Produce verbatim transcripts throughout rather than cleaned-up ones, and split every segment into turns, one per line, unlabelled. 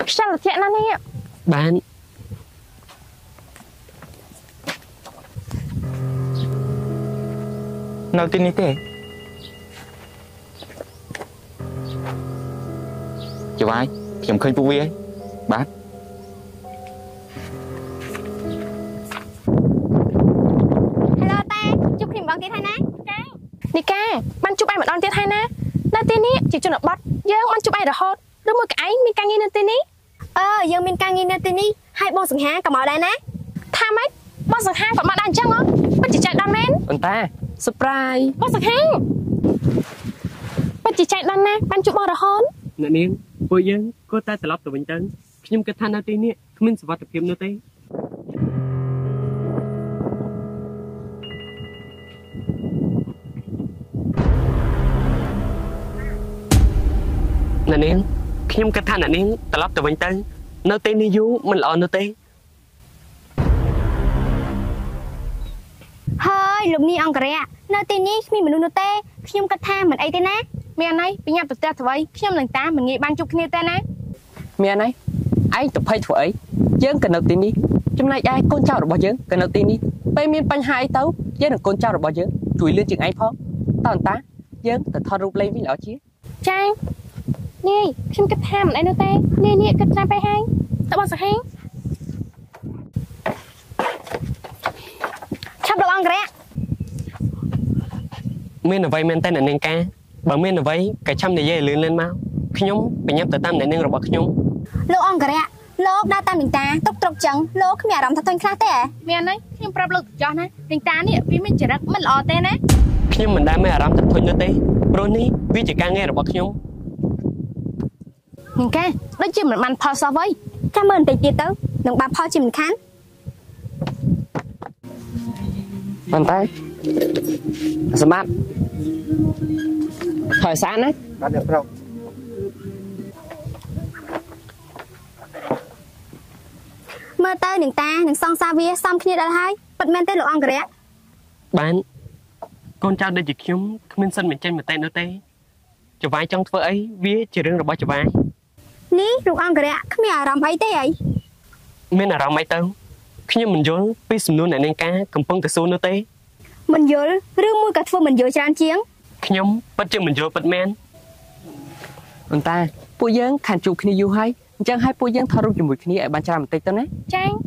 sao là thiện lắm nè
bạn
nào tin đi thế chị vai kiếm khơi phụ vi ấy bác
hello ta chụp hình bằng tiếng Thái nè
Nika ban chụp ai mà đón tiếng Thái nè nơi tên ní chỉ cho nó bật dương ban chụp ai được hot đúng một cái mình càng nghe nơi tên ní
ờ dương mình càng nghe nơi tên ní hai bông sừng há cầm ở đây nè
tham ấy bông sừng há còn mà đang chăng á bắt chỉ chạy đón men
anh ta surprise
bông sừng há bắt chỉ chạy đón nè ban chụp bao được hot
nè niên cô dương cô ta sẽ lót từ bình tĩnh nhưng cái thanh nơi tên ní mình sẽ bắt được kiếm nơi tên nè niênខ្ញុំគិតថាអ្នកនាងត្រឡប់ទៅវិញទៅនៅទីនេះយូរមិនល្អនៅទេ
ហើយលោកនាងអង្គរៈនៅទីនេះគ្មានមនុស្សនោះទេខ្ញុំគិតថាមិនអីទេណា
មានអីបញ្ញាប់ទៅផ្ទះទៅវិញខ្ញុំនឹងតាមមិនងាយបានជួបគ្នាទេណា
មានអីឯងទៅភ័យធ្វើអីយើងក៏នៅទីនេះចំណែកឯកូនចៅរបស់យើងក៏នៅទីនេះពេលមានបញ្ហាអីទៅយើងនឹងកូនចៅរបស់យើងជួយលឿនជាងឯងផងតើអន្តាយើងទៅថតរូបលេងវិញល្អជា
ចានេះខ្ញុំគិតថាមិនអីនោះទេនេះនេះគិតថាពេលហើយតើបងសាហា
ឆាប់លោកអង្គរៈ
មានអ្វីមែនតើអ្នកនាងកាបើមានអ្វីក៏ចាំនិយាយលឿនលឿនមកខ្ញុំបញ្ញាប់ទៅតាមអ្នកនាងរបស់ខ្ញុំ
លោកអង្គរៈលោកដើរតាមនាងតាទុកត្រុកចឹងលោកគ្មានអារម្មណ៍ថាធុញខ្លះទេ
មានអីខ្ញុំប្រាប់លោកចោះណានាងតានេះវាមានចរិតមិនល្អទេណា
ខ្ញុំមិនដែលមានអារម្មណ៍ថាធុញនោះទេព្រោះនេះវាជាការងាររបស់ខ្ញុំ
នាងកាដូចជាមិនបានផលសោះវិញ
ចាំមើលបន្តិចទៀតទៅនឹងបានផលជាមិនខាន
ប៉ុន្តែសម្បត្តិថយសានណា
បាទអ្នកប្រុស
មើលទៅនាងតានឹងសងសាវាសំគ្នាដល់ហើយពិតមែនទេលោកអង្គរៈ
បានកូនចៅដូចជាខ្ញុំគ្មានសិនបញ្ចេញមតិនោះទេចវាយចង់ធ្វើអីវាជារឿងរបស់ចវាយ
នេះលោកអង្គរៈគ្មានអារម្មណ៍អីទេអី
មានអារម្មណ៍អីទៅខ្ញុំមិនយល់ពីសំណួរអ្នកនាងការកំពុងតែសួរនោះទេ
មិនយល់ឬមួយក៏ធ្វើមិនយល់ច្រើនជាង
ខ្ញុំពិតជាមិនយល់ពិតមែនប៉ុន្តែពួកយើងខានជួបគ្នាយូរហើយអញ្ចឹងឲ្យពួកយើងថតរូបជាមួយគ្នាឲ្យបានច្រើនបន្តិចទៅណា
ចា៎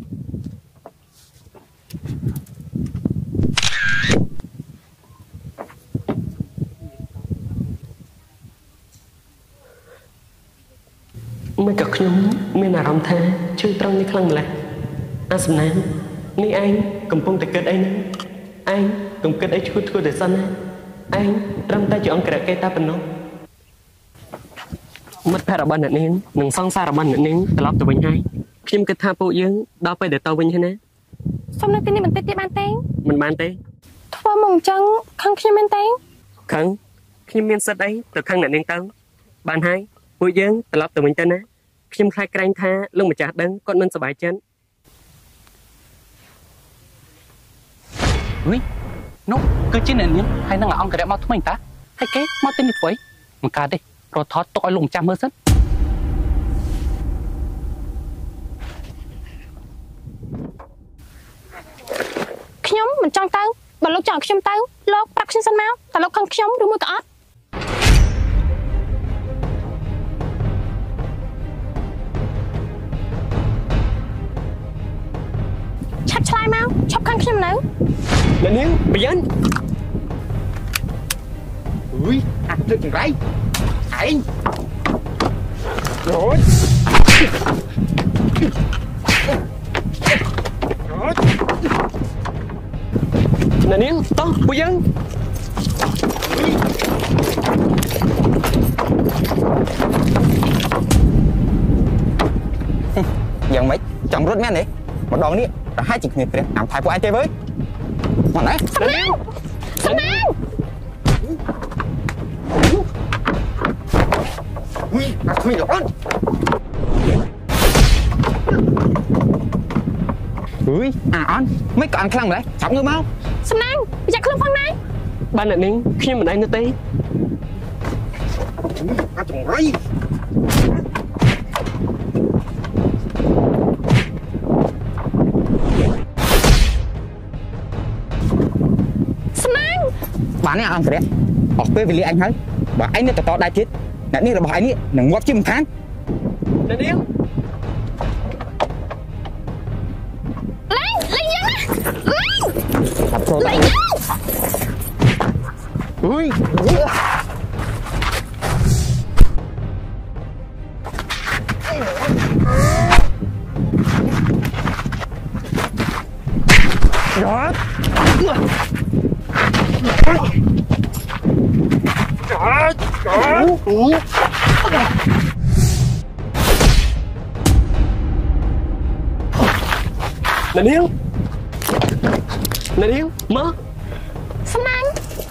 មិនក៏ខ្ញុំមានអារម្មណ៍ថាជឿត្រង់នេះខ្លាំងម្ល៉េះអាសំណាងនេះឯងកំពុងតែគិតអីហ្នឹងឯងកុំគិតអីឈួតឈួតតែសិនណាឯងត្រឹមតែជាអង្គរៈគេតែប៉ុណ្ណោះមិត្តភក្តិរបស់អ្នកនាងនិងសង្សាររបស់អ្នកនាងត្រឡប់ទៅវិញហើយខ្ញុំគិតថាពួកយើងដល់ពេលដែលទៅវិញហើយណា
សុំនៅទីនេះបន្តិចទៀតបានទេ
មិនបានទេ
ធ្វើមកអញ្ចឹងខឹងខ្ញុំមែនទេ
ខឹងខ្ញុំមានសិទ្ធអីទៅខឹងអ្នកនាងទៅបានហើយពួកយើងត្រឡប់ទៅវិញទៅណាខ្ញុំខ្លាចក្រែងថាលោកម្ចាស់ដឹងគាត់មិនសប្បាយចិត្ត
វិញនោះគឺជាអ្នកនាងហើយនឹងអង្គរៈមកថ្មីតាហើយគេមកទីនេះធ្វើអីមិនកើតទេរត់ថតទុកឲ្យលោកម្ចាស់មើលសិន
ខ្ញុំមិនចង់ទៅបើលោកចង់ខ្ញុំទៅលោកប្រាប់ខ្ញុំសិនមកតើលោកខឹងខ្ញុំឬមួយក៏អត់ឆាប់ឆ្លើយមកឈប់ខឹងខ្ញុំនៅ
អ្នកនាងប្រយ័ត្ន
អុយអាទឹកចង្រៃឯងរត់
អ្នកនាងតោះពួកយើង
យ៉ាងម៉េចចង់រត់មែនទេម្ដងនេះប្រហែលជាគ្នាព្រះអាំថៃពួកឯងទេវើមកណែ
សំណាងសំណាង
អុយអាថ្មីល្អអត់អុយអាអន់មិនក៏អានខ្លាំងម្ល៉េះចាប់ងើបមក
សំណាងប្រយ័ត្នខ្លួនផងណា
បានអ្នកនាងខ្ញុំមិនឯងនោះទេ
អាចចង្រៃ bà này ăn cái ở quê về lý anh thấy bà anh này to đại chết nãy này là bà anh ấy nằm ngót chim tháng
nè điêu
lấy lấy dân á lấy
ui đó
nè điêu nè điêu mơ
sao anh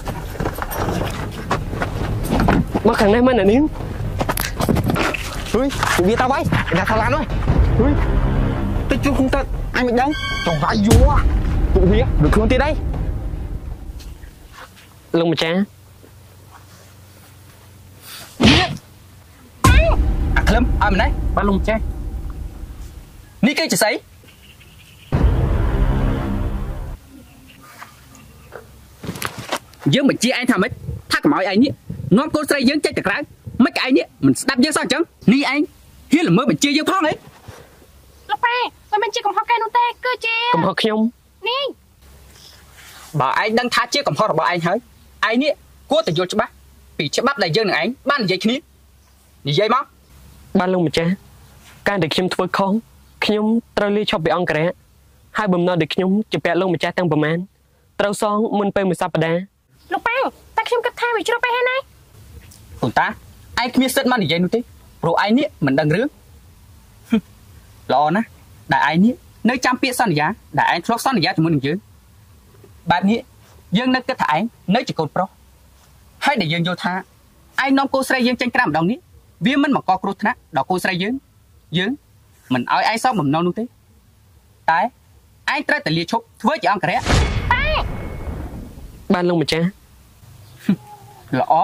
mơ khẳng này mơ nè điêu
ui vì tao bay là thằng lan thôi ui tôi chưa không tận anh mình đâu trồng vải vua cụ vía được không tới đây
lông mà cha
à khâm à mình đấy
ba lùng che
ní cái chỉ sấy dương mình chia anh thầm ấy thắc mọi anh nhỉ nón cô xây dương chết chặt ráng mấy cái anh nhỉ mình đập dương sao chẳng ní anh hiếu là mới mình chia dương phong ấy
lúc ba mà mình chỉ còn học cái nô tê cơ chia
cầm học nhung
nè
bà anh đang tha chia cầm hoa bà anh hơi anh nhỉ cố tình vô cho bác vì cho bác đại dương này anh ban dây kia đi dây móc
ba lông mà chaการเด็กខ្ញុំធ្វើខុសខ្ញុំត្រូវលាឈប់ពីអង្គរៈហើយបំណងដែលខ្ញុំជាពាក់លោកម្ចាស់ទាំងប្រមាណត្រូវសងមុនពេលមួយសប្តាហ៍
លោកប៉ាំងតែខ្ញុំគិតថាវាជ្រុះពេលហើយណា
tụi ta ai kia sét man vậy nuôi tí rồi ai nít mình đang rước lo nè đại ai nít nơi trăm pia san giá đại ai thóc san giá cho mình chứ bạn nít dương nơi cái thải nơi chỉ cột pro hay để dương vô tha ai nom cô say dương tranh cam đồng nít vì mình mà co cột nát đỏ cô say dương dương mình ai ai sao mình non nuôi tí tại ai trai tại lia chốt với chị ăn cái đấy
បានលោកម្ចាស់
ល្អ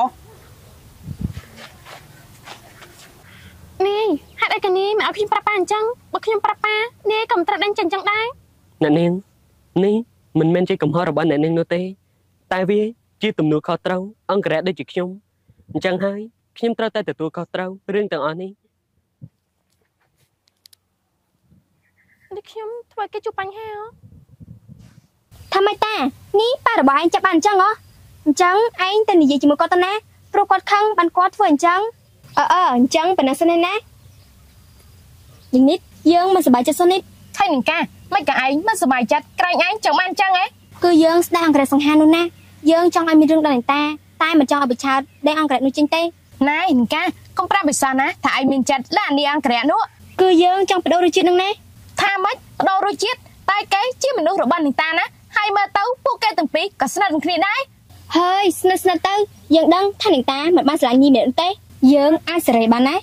នេះហេតុអីកានេះមិនឲ្យខ្ញុំប្រាប់ប៉ាអញ្ចឹងបើខ្ញុំប្រាប់ប៉ានេះក៏មិនត្រូវដឹងចឹងចឹងដែរ
អ្នកនាងនេះមិនមែនជាកំហុសរបស់អ្នកនាងនោះទេតែវាជាទំនួលខុសត្រូវអង្គរៈដូចជាខ្ញុំអញ្ចឹងហើយខ្ញុំត្រូវតែទទួលខុសត្រូវរឿងទាំងអស់នេះ
នេះខ្ញុំធ្វើគេជួបបញ្ហាហ៎
Thầm mày ta, ní ba đã bỏ anh chấp bàn chăng ó Chẳng anh tên gì chỉ một con tên nè Pro quạt khăn bàn quạt vừa chẳng Ờ ờ chẳng bà nà sân nè Nhưng nít dương mà sẽ bài chất sân nít
ហើយនឹងកាមិនក៏ឯងមិនសប្បាយចិត្តក្រែងឯងចង់បានចឹងហ៎
Cứ dương sẽ đang sẵn hà luôn nè Dương trong anh mình rương đàn ta Tai mà cho bị chào đang ăn kẹt nuôi chinh tê
ណែនឹងកាកុំប្រាប់បិសាណាថាឯងមានចិត្តឡានេះអង្គរៈនោះ
Cứ dương trong phải đâu đôi chuyện nâng nè
ថាម៉េចបដូររសជាតិតែគេជាមនុស្សរបស់នឹងតាណាហើយមើលទៅពួកគេទាំងពីរក៏ស្និទ្ធនឹងគ្នាដែរ
Hơi snơ snơ tơ Dương đăng thay nền ta mà ban sẽ là nhi miệng tê Dương ai sẽ rầy bàn nè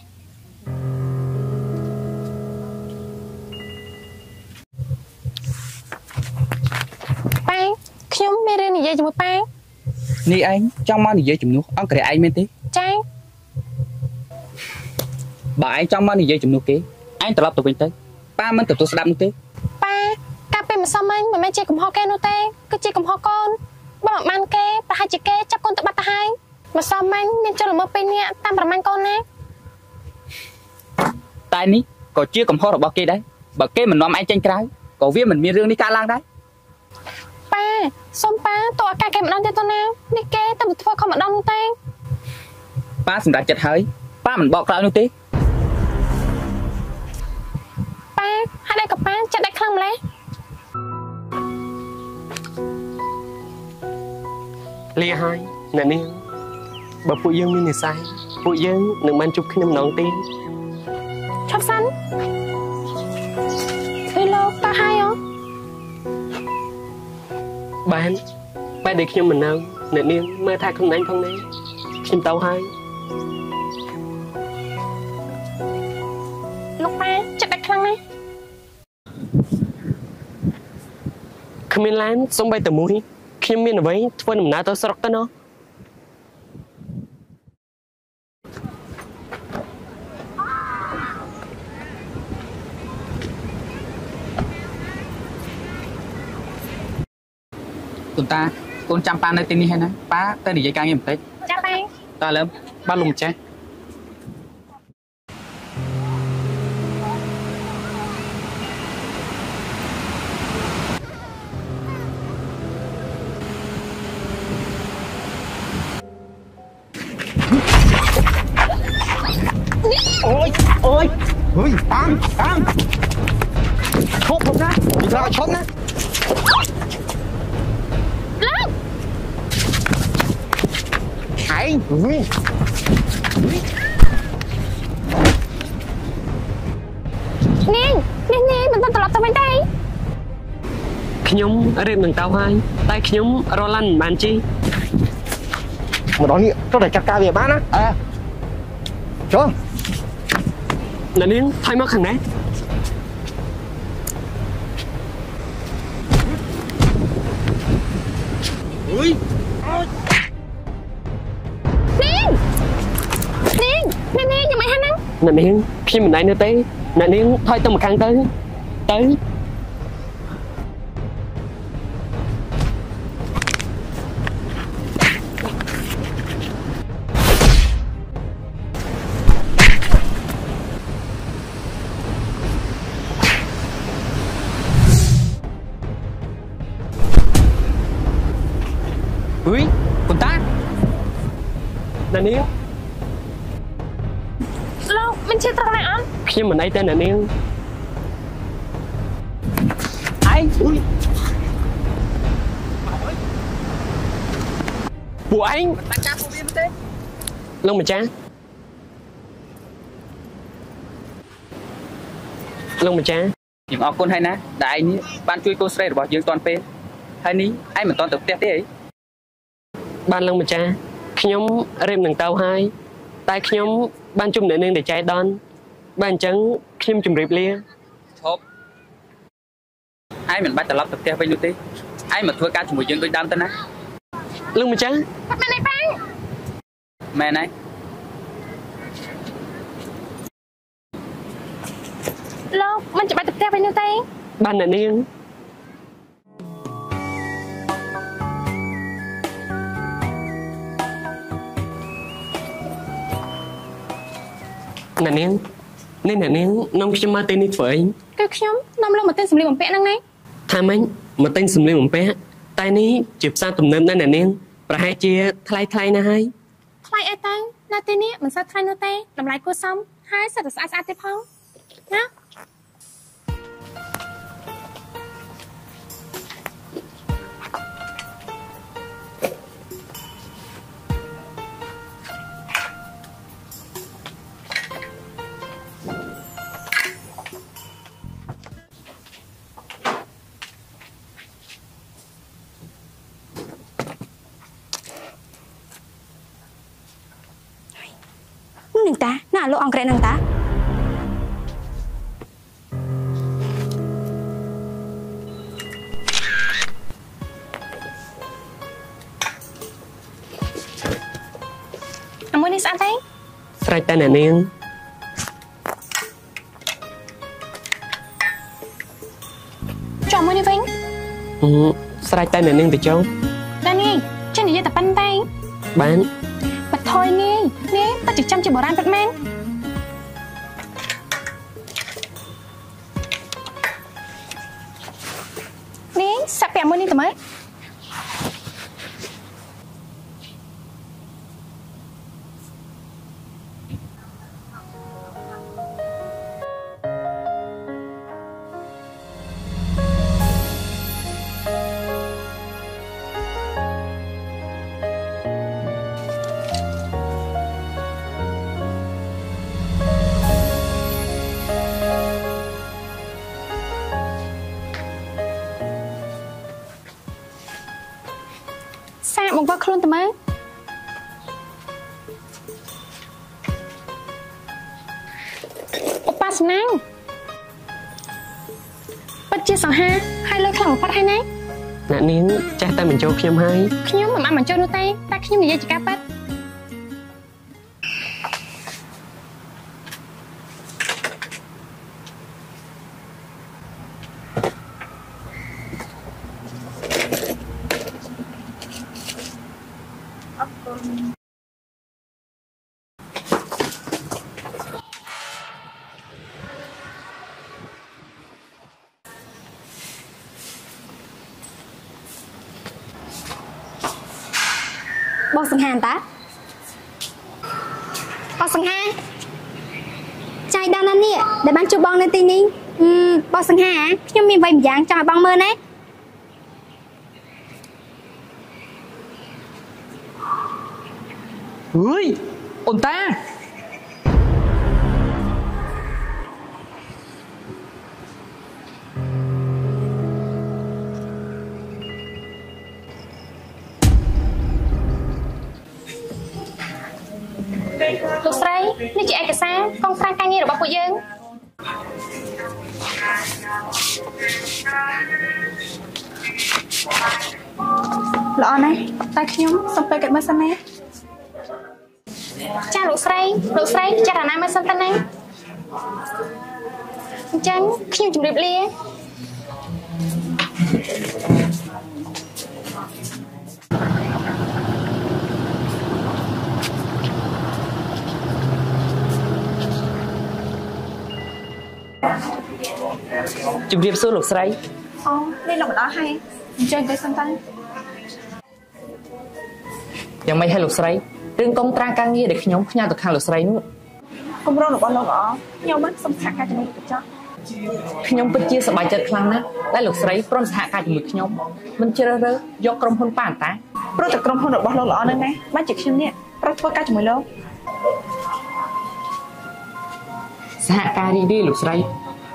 ប៉ាខ្ញុំមានរឿងនិយាយជាមួយប៉ា
នេះឯងចង់មកនិយាយជំនួសអង្គរៈឯងមែនទេ
ចា
បើឯងចង់មកនិយាយជំនួសគេឯងត្រឡប់ទៅវិញទៅប៉ាមិនទទួលស្ដាប់នោះទេ
ប៉ាកាលពេលម្សិលមិញមិនមែនជាកំហុសគេនោះទេគឺជាកំហុសកូនបើមិនបានគេប្រហែលជាគេចាប់កូនទៅបាត់ទៅហើយម្សិលមិញមានចុះល្មើពេលនេះតាមប្រមាណកូនណា
តែនេះក៏ជាកំហុសរបស់គេដែរបើគេមិននាំឯងចេញក្រៅក៏វាមិនមានរឿងនេះកើតឡើងដែរ
ប៉ាសុំប៉ាតើអាកាគេម្ដងទៀតទៅណានេះគេទៅធ្វើខំម្ដងនោះទេ
ប៉ាសម្រាប់ចិត្តហើយប៉ាមិនបកក្រោយនោះទេ
ប៉ាហើយដែរក៏ប៉ាចិត្តដែរខ្លាំងម្ល៉េះ
លាហើយអ្នកនាងបើពួកយើងមាននិស្ស័យពួកយើងនឹងបានជួបគ្នាម្ដងទៀត
ឈប់សិនពីលោកតើហើយអូ
បានបែរដែលខ្ញុំមិននៅអ្នកនាងមើលថាខ្លួនឯងផងណាខ្ញុំទៅហើយ
លោកប៉ាចិត្តដែរខ្លាំងណាស់
គ្មានឡានសំបីតែមួយខ្ញុំមានអ្វីធ្វើដំណើរទៅស្រុកទៅណោះ
Tụi ta con chăm pan nơi tên đi hay nè ba tên để dây căng em thấy
Cha bang
ta lớn
ba lùng cha
ôi ôi ôi tam tam chốt không ra đi ra chốt nè
Lên
ai ui
នាងនាងនាងមិនទៅត្រឡប់ទៅវិញទេ
ខ្ញុំរៀបនឹងតោហើយតែខ្ញុំរឡាន់មិនបានជី
một đó nhỉ cho để chặt ca về bán á à cho
អ្នកនាងថយមកខាងណា
ui
នាងនាងនាងនាងយ៉ាងម៉េចហ្នឹង
អ្នកនាងខ្ញុំមិនដែរនៅទេអ្នកនាងថយទៅម្ខាងទៅទៅ
ui con ta
អ្នកនាង
លោកមិនជាត្រង់ណាអត់
ខ្ញុំមិនអីទេអ្នកនាង
ai ui
ពួកឯង
ta cha phụ viên thế
លោកម្ចាស់លោកម្ចាស់
những ông con hay nè đại ní ban chui cô sreរបស់យើងតន់ពេលហើយនេះឯងមិនតន់ទៅផ្ទះទេអី
បានលោកម្ចាស់ខ្ញុំរៀបនឹងតោហើយតែខ្ញុំបានជុំអ្នកនាងតែចៃដន្យបានអញ្ចឹងខ្ញុំជម្រាបលា
ឈប់ឯងមិនបាច់ត្រឡប់ទៅផ្ទះវិញនោះទេឯងមកធ្វើការជាមួយយើងដូចដើមទៅណា
លោកម្ចាស់
បាត់មែនទេប៉ា
មែនហើយ
លោកមិនច្បាច់ទៅផ្ទះវិញនោះទេ
បានអ្នកនាងអ្នកនាងនេះអ្នកនាងនាំខ្ញុំមកទីនេះធ្វើអី
គឺខ្ញុំនាំលោកមកទិញសម្លៀកបំពាក់ហ្នឹងណា
ថាម៉េចមកទិញសម្លៀកបំពាក់តែនេះជាផ្សារទំនើបណាស់អ្នកនាងប្រហែលជាថ្លៃថ្លៃណាស់ហើយ
ថ្លៃអីទៅនៅទីនេះមិនសូវថ្លៃនោះទេតម្លៃគួរសមហើយសិតតែស្អាតស្អាតទេផងណា
នឹងតាណាលោកអង្ក្រែនឹងតា
អាមួយនេះស្អាតទេ
ស្រេចតែអ្នកនាង
ចុះមួយនេះវិញ
អឺស្រេចតែអ្នកនាងទៅចុះ
តែនេះចេះនិយាយតែប៉ុណ្្នឹងទេ
បាន
បាត់ថយនេះនេះបាត់ចិញ្ចឹមជាបុរាណពិតមែននេះសាក់ពាក់មួយនេះទៅមើល សាកមកវត្តខ្លួនទៅមើលឧបាសនាពិតជាសង្ហាហើយលើខ្លាំងបំផុតហើយណា
អ្នកនាងចេះតែបញ្ចូលខ្ញុំហើយ
ខ្ញុំមិនបានបញ្ចូលនោះទេតែខ្ញុំនិយាយជាការពិត
អ
បងសង្ហាតាបងសង្ហាចៃដានណានេះដែលបានជួបបងនៅទីនេះបងសង្ហាខ្ញុំមានអ្វីម្យ៉ាងចង់ឲ្យបងមើលណា
เฮ้ยអូនតា
លោកស្រីនេះជាឯកសារកងត្រាការងាររបស់ពួកយើង
ល្អណាស់តែខ្ញុំសូមទៅកាត់មើលសិនណា
ចាលោកស្រីលោកស្រីចារណាមើលសិនទៅណាអញ្ចឹងខ្ញុំជម្រាបលា
ជំរាបសួរលោកស្រី
អូនេះលោកម្ដងហើយអញ្ចឹងទៅសិនទៅ
យ៉ាងម៉េចហើយលោកស្រីរឿងកុំត្រាការងារដែលខ្ញុំផ្ញើទៅខាងលោកស្រីនោះ
គម្រោងរបស់លោកល្អខ្ញុំមិនសំខាន់ការជាមួយចោះ
ខ្ញុំពិតជាសប្បាយចិត្តខ្លាំងណាស់ដែលលោកស្រីព្រមសហការជាមួយខ្ញុំមិនជ្រើសរើសយកក្រុមហ៊ុនប៉ាន់តា
ព្រោះតែក្រុមហ៊ុនរបស់លោកល្អនឹងណាបានជាខ្ញុំនេះប្រធ្វើការជាមួយលោក
សហការរីករាយលោកស្រី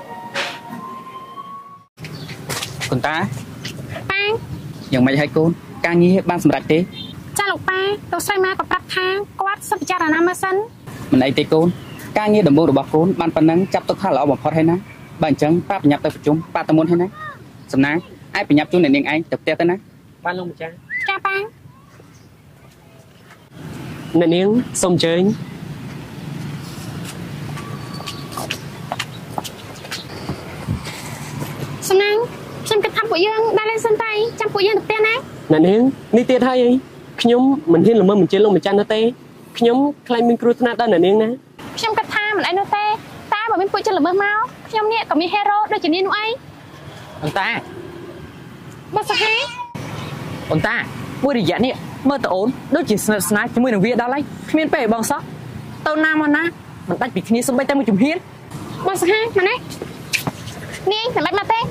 កូនតា
ប៉ា
យ៉ាងម៉េចហើយកូនការងារបានសម្រេចទេ
ចាលោកប៉ាលោកស្រីមកក៏ប្រាប់ថាគាត់សិបពិចារណាមើលសិន
មិនអីទេកូនការងារដំបូងរបស់កូនបានប៉ុណ្ណឹងចាប់ទុកថាល្អបំផុតហើយណាបើអញ្ចឹងប៉ាប្រញាប់ទៅប្រជុំប៉ាតមុនហើយណាសំណាងឯងប្រញាប់ជូនអ្នកនាងឯងទៅផ្ទះទៅណា
បានលោកម្ចាស់
ចាប៉ា
អ្នកនាងសូមអញ្ជើញ
សំណាងខ្ញុំគិតថាពួកយើងដើរលេងសិនតែចាំពួកយើងទៅផ្ទះណា
អ្នកនាងនេះទៀតហើយអីខ្ញុំមិនហ៊ានល្មើសបញ្ជាលោកម្ចាស់នោះទេខ្ញុំខ្លាចមានគ្រោះថ្នាក់ដល់អ្នកនាងណា
ខ្ញុំគិតថាមិនអីនោះទេតែបើមានពួកជនល្មើសមកខ្ញុំនេះក៏មានហេរ៉ូដូចជានេះនោះអី
អូនតា
បើសាហា
អូនតាមួយរយៈនេះមើលតអូនដូចជាស្និទ្ធស្នាលជាមួយនឹងវាដល់ហើយគ្មានពេលបងសោះទៅណាមកណាមិនដាច់ពីគ្នាសូម្បីតែមួយជំហាន
បើសាហាមកនេះនាងមិនបាច់មកទេ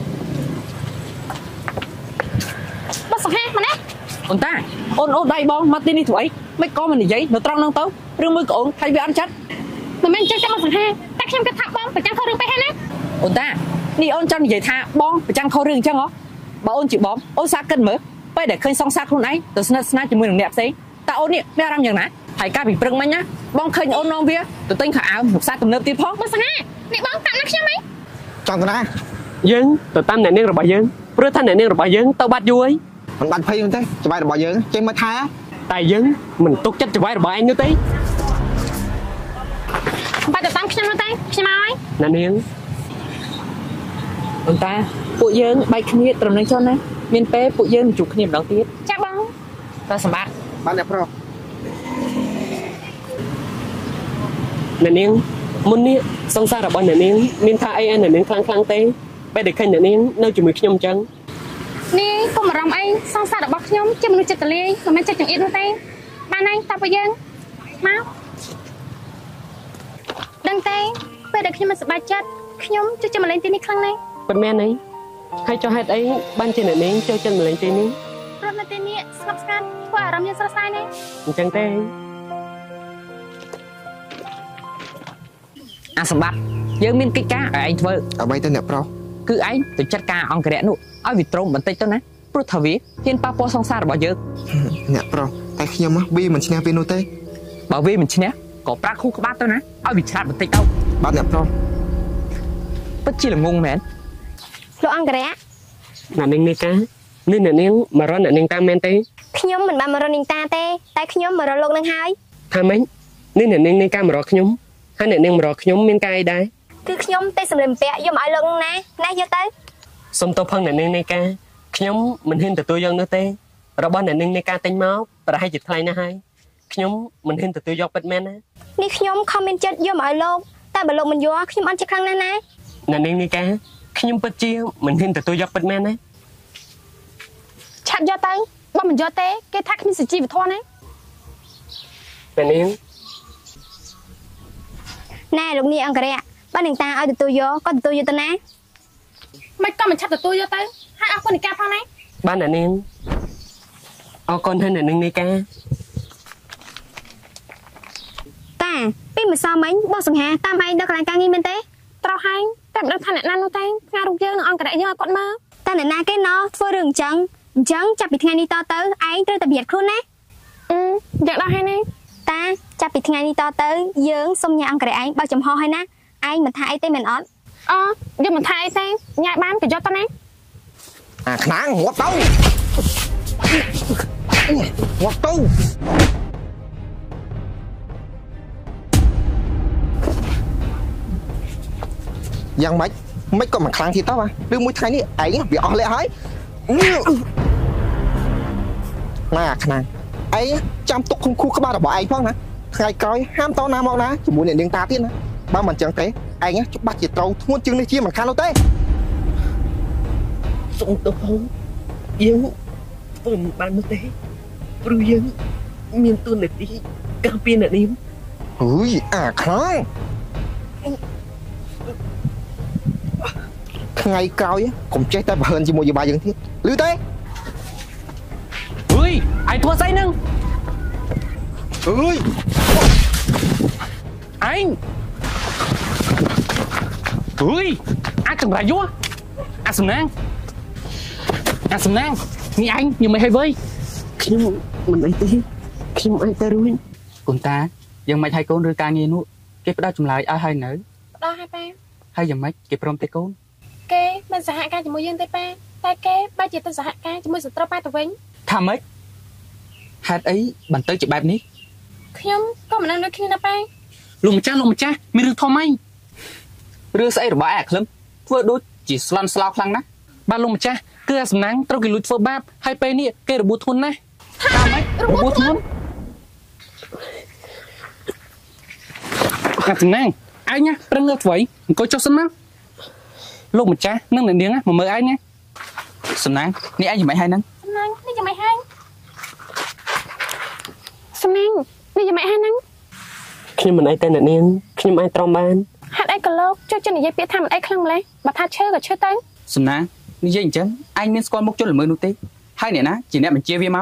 បើសាហាមកនេះ
អូនតាអូនអូនដៃបងមកទីនេះធ្វើអីមិនក៏មិននិយាយនៅត្រង់ហ្នឹងទៅឬមួយក៏អូនថៃវាអត់ចិត្ត
មិនមែនចេះតែមកសង្ហាតែខ្ញុំគិតថាបងប្រចាំខុសរឿងពេកហើយណា
អូនតានេះអូនចង់និយាយថាបងប្រចាំខុសរឿងអញ្ចឹងហ៎បើអូនជាបងអូនសាគិតមើលពេលដែលឃើញសង្សារខ្លួនឯងទៅស្និទ្ធស្នាលជាមួយនឹងអ្នកផ្សេងតើអូននេះមានអារម្មណ៍យ៉ាងណាហើយការពីព្រឹងមិញណាបងឃើញអូននាំវាទៅទិញខោអាវមុខសាទំនើបទៀតផង
បើសង្ហានេះបងតាមណាខ្ញុំហី
ចង់ទៅណា
យើងទៅតាមអ្នកនាងរបស់យើងព្រោះថាអ្នកនាងរបស់យើងទៅបាត់យូរហើយ
មិនបាច់ភ័យទេច្បាយរបស់យើងចេញមកថា
តែយើងមិនទុកចិត្តច្បាយរបស់ឯងនោះទេ
បាច់ទៅតាមខ្ញុំនោះទេខ្ញុំមកហើយ
អ្នកនាង
អូនតាពួកយើងបែកគ្នាត្រឹមនឹងចុះណាមានពេលពួកយើងជួបគ្នាម្ដងទៀត
ចាបង
តាសម្បត្តិ
បានអ្នកប្រុស
អ្នកនាងមុននេះសង្សាររបស់អ្នកនាងមានថាអីអ្នកនាងខ្លាំងខ្លាំងទេពេលដែលឃើញអ្នកនាងនៅជាមួយខ្ញុំអញ្ចឹង
នេះកុំអារម្មណ៍អីសង្សាររបស់ខ្ញុំជាមនុស្សចិត្តលាយមិនមែនចិត្តចង្អៀតនោះទេបានហើយតាពួកយើងមកដឹងទេពេលដែលខ្ញុំមិនសប្បាយចិត្តខ្ញុំជួយចាំលេងទីនេះខ្លាំងណាស់
ពិតមែនទេហើយចុះហេតុអីបានជាអ្នកនាងចូលចិត្តលេងទីនេះ
ព្រោះនៅទីនេះស្ងប់ស្ងាត់ធ្វើអារម្មណ៍យើងស្រស់ស្រាយណាស់
អញ្ចឹងទេ
អាសម្បត្តិយើងមានកិច្ចការឲ្យឯងធ្វើ
អ្វីទៅអ្នកប្រុស
គឺឯងទៅចាត់ការអង្គរៈនោះឲ្យវាត្រង់បន្តិចទៅណាព្រោះថាវាហ៊ានប៉ះពាល់សង្សាររបស់យើង
អ្នកប្រុសតែខ្ញុំវាមិនឈ្នះវានោះទេ
បើវាមិនឈ្នះក៏ប្រាក់ខូក្បាលទៅណាឲ្យវាឆ្លាតបន្តិចទៅ
បាទអ្នកប្រុស
ពិតជាល្ងងមែន
លោកអង្គរៈ
អ្នកនាងនេះកានេះអ្នកនាងមករកអ្នកនាងតាមែនទេ
ខ្ញុំមិនបានមករកនាងតាទេតែខ្ញុំមករកលោកនឹងហើយ
ថាម៉េចនេះអ្នកនាងនេះកាមករកខ្ញុំហើយអ្នកនាងមករកខ្ញុំមានការអីដែរ
គឺខ្ញុំទេសម្លឹងពាក់យកមកឲ្យលោកណាណាយកទៅ
សុំទោសផងអ្នកនាងនៃការខ្ញុំមិនហ៊ានទទួលយកនោះទេរបស់អ្នកនាងនៃការទិញមកប្រហែលជាថ្លៃណាស់ហើយខ្ញុំមិនហ៊ានទទួលយកពិតមែនណា
នេះខ្ញុំខំមានចិត្តយកមកឲ្យលោកតែបើលោកមិនយកខ្ញុំអត់ចិត្តខ្លាំងណាស់ណា
អ្នកនាងនៃការខ្ញុំពិតជាមិនហ៊ានទទួលយកពិតមែនណា
ឆាប់យកទៅបើមិនយកទេគេថាគ្មានសុជីវធម៌ណា
អ្នកនាង
ណែលោកនាងអង្គរៈបើនឹងតាឲ្យទទួលយកក៏ទទួលយកទៅណា
មិនក៏មិនឆាប់ទទួលយកទៅហើយអរគុណនៃការផងណា
បានអ្នកនាងអរគុណហើយអ្នកនាងនៃការ
តាពីម្សិលមិញបោះសង្ហាតាមឯងដល់កន្លែងការងារមែនទេ
ត្រូវហើយតែមិនដឹងថាអ្នកណានោះទេថ្ងៃរូបយើងនឹងអង្គរៈយើងឲ្យគាត់មើល
តែអ្នកណាគេណោះធ្វើរឿងអញ្ចឹងអញ្ចឹងចាប់ពីថ្ងៃនេះតទៅឯងត្រូវតែប្រយ័ត្នខ្លួនណា
អឺយ៉ាងដល់ហើយណា
តាចាប់ពីថ្ងៃនេះតទៅយើងសុំញ៉ាអង្គរៈឯងបើកចំហហើយណាឯងមិនថាអីទេមែនអត់
អយើងមិនថាអីទេញ៉ាយបានប្រយុទ្ធទៅណា
អាខ្នាងងាប់ទៅងាប់ទៅយ៉ាងម៉េចមិនក៏មិនខ្លាំងទៀតតើឬមួយថ្ងៃនេះឯងវាអស់លះហើយណែអាខ្នាងឯងចាំទុកក្នុងខួរក្បាលរបស់ឯងផងណាថ្ងៃក្រោយហាមតណាមកណាជាមួយអ្នកនាងតាទៀតណាបើមិនអញ្ចឹងទេឯងច្បាស់ជាត្រូវធ្ងន់ជាងនេះជាមិនខាននោះទេ
សុំទោសផងយើងធ្វើមិនបាននោះទេព្រោះយើងមានទួនាទីការពារអ្នកនាង
អើយអាខ្លាំងថ្ងៃក្រោយកុំចេះតែបើហឺនជាមួយយបាយើងទៀតឮទេ
អើយឯងធ្វើស្អីហ្នឹង
អើយ
ឯងអើយអាចចង្រៃយួរអាសំណាងអាសំណាងនេះឯងញ៉ាំមិនហើយវើយ
ខ្ញុំមិនអីទេខ្ញុំអាចទៅរួច
កូនតាយ៉ាងម៉េចហើយកូនឬការងារនោះគេផ្ដោតចម្លើយឲ្យហើយនៅ
ផ្ដោតឲ្យប៉ា
ហើយយ៉ាងម៉េចគេព្រមទេកូន
គេមិនសហការជាមួយយើងទេប៉ាតែគេបែរជាទៅសហការជាមួយសត្រូវប៉ាទៅវិញ
ថាម៉េចហេតុអីបានទៅជាបែបនេះ
ខ្ញុំក៏មិនដឹងដូចគ្នាណាប៉ា
លោកម្ចាស់លោកម្ចាស់មានរឿងធំអី
រឿងស្អីរបស់ឯអាក្លឹមធ្វើដូចជាស្លន់ស្លោខ្លាំងណាស់
បាទលោកម្ចាស់គឺអាសំណាងត្រូវគេលួចធ្វើបាបហើយពេលនេះគេរបួសធ្ងន់ណាស់តាមម៉េចរបួសធ្ងន់អាសំណាងឯងណាប្រឹងងើបធ្វើអង្គុយចុះសិនមកលោកម្ចាស់នឹងអ្នកនាងមកមើលឯងណា
សំណាងនេះឯងយ៉ាងម៉េចហើយហ្នឹង
សំណាងនេះយ៉ាងម៉េចហើយសំណាងនេះយ៉ាងម៉េចហើយហ្នឹង
ខ្ញុំមិនអីទេអ្នកនាងខ្ញុំអាចទ្រាំបាន
ហេតុអីក៏លោកជួយចិត្តនិយាយពាក្យថាមិនអីខ្លាំងម្លេះបើថាឈើក៏ឈើទៅ
សំណាងនិយាយអញ្ចឹងឯងមានស្គាល់មុខជនល្មើសនោះទេហើយអ្នកណាជាអ្នកបញ្ជាវាមក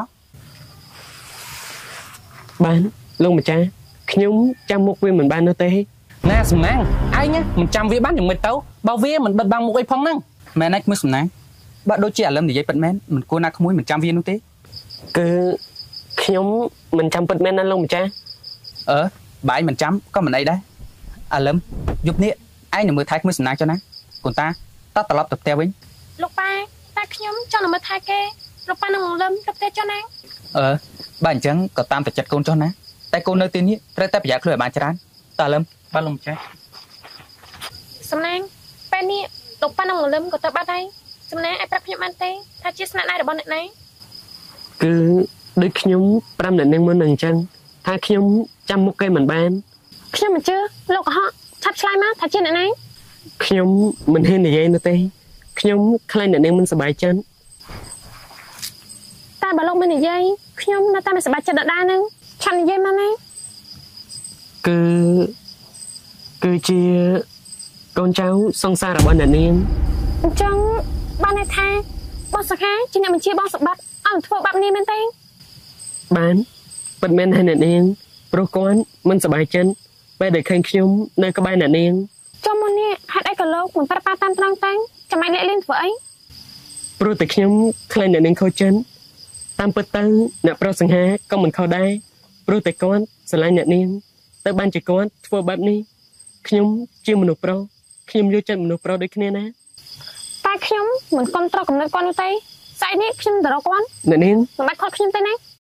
បានលោកម្ចាស់ខ្ញុំចាំមុខវាមិនបាននោះទេ
ណែសំណាងឯងមិនចាំវាបានយ៉ាងម៉េចទៅបើវាមិនបិទបាំងមុខអីផងហ្នឹង
មែនឯងមើលសំណាងបើដូចជាអាលឹមនិយាយពិតមែនមិនគួរណាក្មួយមិនចាំវានោះទេ
គឺខ្ញុំមិនចាំពិតមែនណាលោកម្ចាស់
អឺបើឯងមិនចាំក៏មិនអីដែរអាលឹមយប់នេះឯងនឹងមើលថែក្មួយសំណាងចុះណាកូនតាតោះត្រឡប់ទៅផ្ទះវិញ
លោកប៉ាតែខ្ញុំចង់មើលថែគេលោកប៉ានឹងលឹមទៅផ្ទះចុះណា
អឺបើអញ្ចឹងក៏តាមតែចិត្តកូនចុះណាតែកូននៅទីនេះត្រូវតែប្រយ័ត្នខ្លួនឲ្យបានច្រើនតើអាលឹម
បាទលោកម្ចាស់
សំណាងពេលនេះលោកប៉ានឹងលឹមក៏ទៅបាត់ហើយសំណាងអាចប្រាប់ខ្ញុំបានទេថាជាស្នាក់ដៃរបស់អ្នកណា
គឺដូចខ្ញុំប្រាប់អ្នកនាងមុននឹងអញ្ចឹងថាខ្ញុំចាំមុខគេមិនបាន
ខ្ញុំមិនជឿលោកកុហកឆាប់ឆ្លើយមកថាជាអ្នកណា
ខ្ញុំមិនហ៊ាននិយាយនោះទេខ្ញុំខ្លាចអ្នកនាងមិនសប្បាយចិត្ត
តែបើលោកមិននិយាយខ្ញុំនៅតែមិនសប្បាយចិត្តដដែលហ្នឹងឆាប់និយាយមកណា
គឺគឺជាកូនចៅសង្សាររបស់អ្នកនាង
អញ្ចឹងបានន័យថាបងសខាជាអ្នកបញ្ជាបងសបាត់អត់ធ្វើបាបនេះមែនទេ
បានពិតមែនហើយអ្នកនាងព្រោះគាត់មិនសប្បាយចិត្តពេលដែលឃើញខ្ញុំនៅក្បែរអ្នកនាង
ចុះមកនេះហេតុអីក៏លោកមិនប្រាប់ប៉ាតាមត្រង់ទៅចាំមិនលាក់លៀនធ្វើអី
ព្រោះតែខ្ញុំខ្លាចអ្នកនាងខូចចិត្តតាមពិតទៅអ្នកប្រុសសង្ហាក៏មិនខុសដែរព្រោះតែគាត់ស្រឡាញ់អ្នកនាងទៅបានជាគាត់ធ្វើបែបនេះខ្ញុំជាមនុស្សប្រុសខ្ញុំយល់ចិត្តមនុស្សប្រុសដូចគ្នាណា
តែខ្ញុំមិនគ្រប់ត្រកំណត់គាត់នោះទេស្អែកនេះខ្ញុំទៅរកគាត់
អ្នកនាង
មិនបាច់ខត់ខ្ញុំទេណា